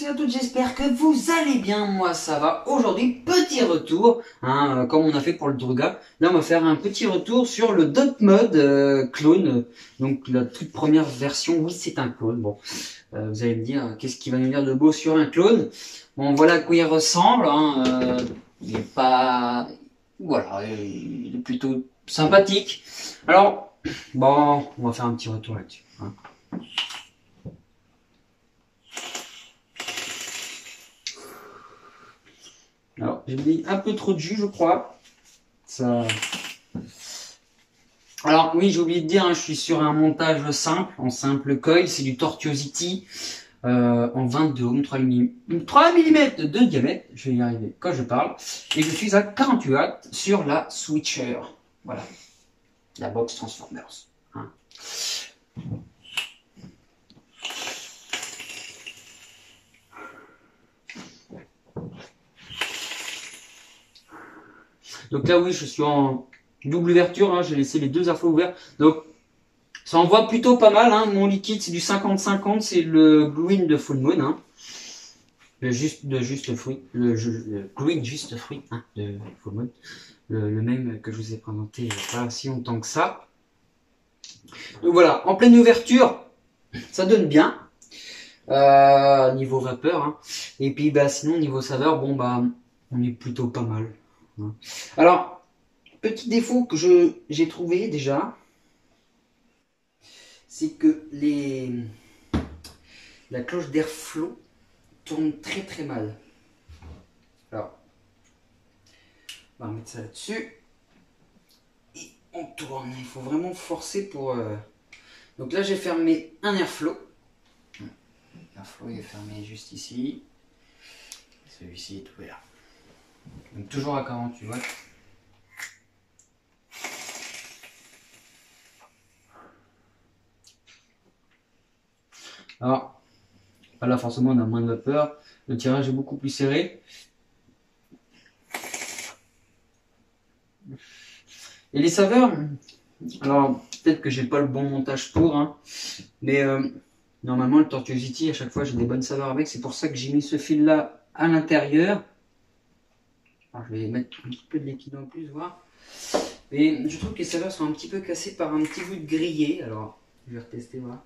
et à toutes, j'espère que vous allez bien, moi ça va. Aujourd'hui, petit retour, comme on a fait pour le Druga. Là on va faire un petit retour sur le Dot Mode clone, donc la toute première version. Oui, c'est un clone. Bon, vous allez me dire, qu'est-ce qui va nous dire de beau sur un clone? Bon, voilà à quoi il ressemble, il est pas... Voilà, il est plutôt sympathique. Alors, bon, on va faire un petit retour là-dessus. Alors, j'ai mis un peu trop de jus, je crois. Ça... Alors, oui, j'ai oublié de dire, je suis sur un montage simple, en simple coil. C'est du Tortuosity en 22 ohms, 3 mm de diamètre. Je vais y arriver quand je parle. Et je suis à 48 watts sur la Switcher. Voilà. La box Transformers. Donc là, oui, je suis en double ouverture. J'ai laissé les deux airflows ouverts. Donc, ça envoie plutôt pas mal. Mon liquide, c'est du 50-50. C'est le green de Full Moon. Le juste fruit. Le green juste fruit de Full Moon. Le même que je vous ai présenté pas si longtemps que ça. Donc voilà, en pleine ouverture, ça donne bien. Niveau vapeur. Et puis, sinon, niveau saveur, bon, on est plutôt pas mal. Alors, petit défaut que j'ai trouvé déjà, c'est que la cloche d'airflow tourne très très mal. Alors, on va remettre ça là-dessus. Et on tourne. Il faut vraiment forcer pour... Donc là, j'ai fermé un airflow. L'airflow est fermé juste ici. Celui-ci est ouvert. Donc toujours à 48 watts. Alors, là forcément on a moins de vapeur, le tirage est beaucoup plus serré. Et les saveurs, alors peut-être que j'ai pas le bon montage pour, mais normalement le Tortuosity, à chaque fois j'ai des bonnes saveurs avec, c'est pour ça que j'ai mis ce fil là à l'intérieur. Alors, je vais mettre un petit peu de liquide en plus, voir. Mais je trouve que les saveurs sont un petit peu cassées par un petit goût de grillé, alors je vais retester, voilà.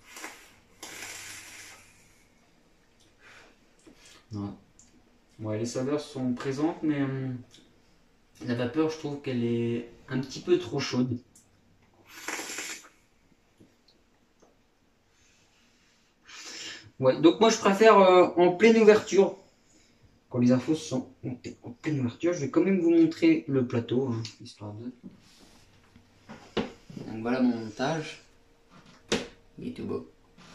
Ouais, les saveurs sont présentes, mais la vapeur, je trouve qu'elle est un petit peu trop chaude. Ouais, donc moi je préfère en pleine ouverture. Quand les infos sont montées en pleine ouverture, je vais quand même vous montrer le plateau, histoire de... Donc voilà mon montage. Il est tout beau.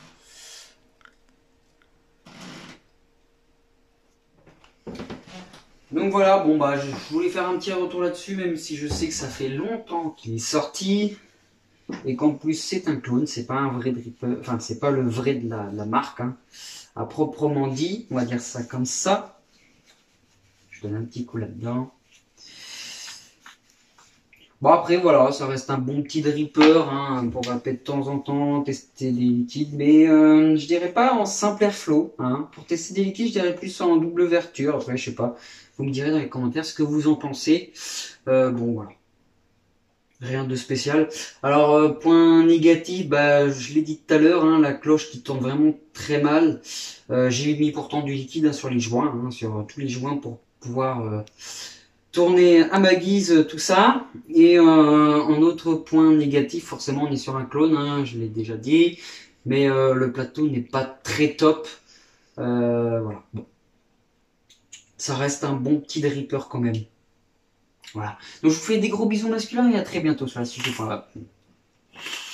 Donc voilà, bon je voulais faire un petit retour là-dessus, même si je sais que ça fait longtemps qu'il est sorti et qu'en plus c'est un clone, c'est pas un vrai dripper, enfin c'est pas le vrai de la marque, à proprement dit, on va dire ça comme ça. Je donne un petit coup là-dedans. Bon après voilà, ça reste un bon petit dripper, pour vaper de temps en temps, tester des liquides, mais je dirais pas en simple airflow, pour tester des liquides je dirais plus en double ouverture. Après je sais pas, vous me direz dans les commentaires ce que vous en pensez. Bon voilà, rien de spécial. Alors point négatif, je l'ai dit tout à l'heure, la cloche qui tourne vraiment très mal. J'ai mis pourtant du liquide sur les joints, sur tous les joints pour pouvoir tourner à ma guise tout ça. Et en autre point négatif, forcément on est sur un clone, je l'ai déjà dit, mais le plateau n'est pas très top. Voilà, bon. Ça reste un bon petit dripper quand même. Voilà. Donc je vous fais des gros bisous masculins et à très bientôt sur la suite.